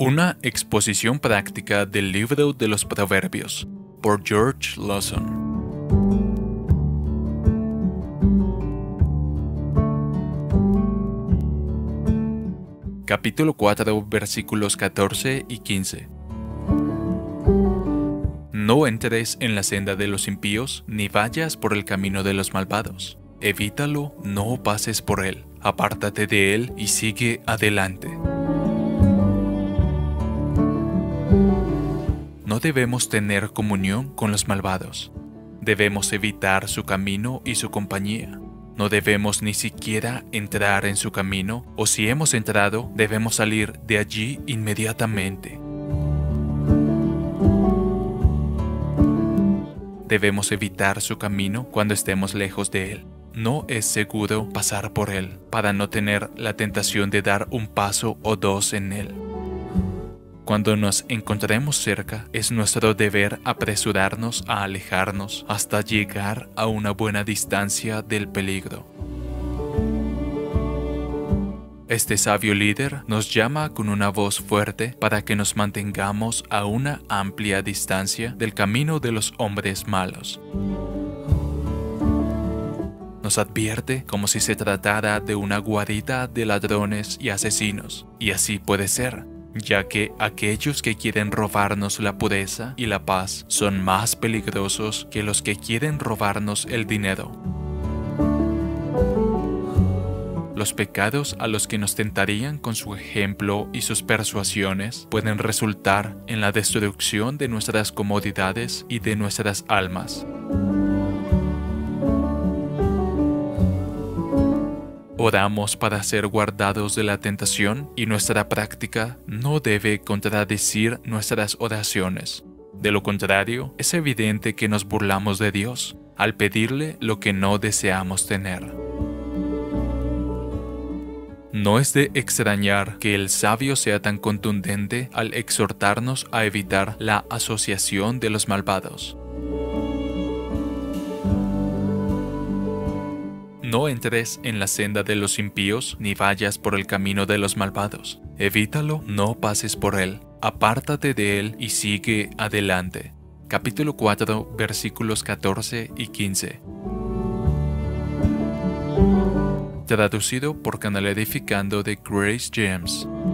Una exposición práctica del libro de los Proverbios, por George Lawson. Capítulo 4, versículos 14 y 15. No entres en la senda de los impíos, ni vayas por el camino de los malvados. Evítalo, no pases por él. Apártate de él y sigue adelante. No debemos tener comunión con los malvados. Debemos evitar su camino y su compañía. No debemos ni siquiera entrar en su camino, o si hemos entrado, debemos salir de allí inmediatamente. Debemos evitar su camino cuando estemos lejos de él. No es seguro pasar por él, para no tener la tentación de dar un paso o dos en él. Cuando nos encontremos cerca, es nuestro deber apresurarnos a alejarnos hasta llegar a una buena distancia del peligro. Este sabio líder nos llama con una voz fuerte para que nos mantengamos a una amplia distancia del camino de los hombres malos. Nos advierte como si se tratara de una guarida de ladrones y asesinos, y así puede ser, ya que aquellos que quieren robarnos la pureza y la paz son más peligrosos que los que quieren robarnos el dinero. Los pecados a los que nos tentarían con su ejemplo y sus persuasiones pueden resultar en la destrucción de nuestras comodidades y de nuestras almas. Oramos para ser guardados de la tentación y nuestra práctica no debe contradecir nuestras oraciones. De lo contrario, es evidente que nos burlamos de Dios al pedirle lo que no deseamos tener. No es de extrañar que el sabio sea tan contundente al exhortarnos a evitar la asociación de los malvados. No entres en la senda de los impíos, ni vayas por el camino de los malvados. Evítalo, no pases por él. Apártate de él y sigue adelante. Capítulo 4, versículos 14 y 15. Traducido por Canal Edificando de Grace James.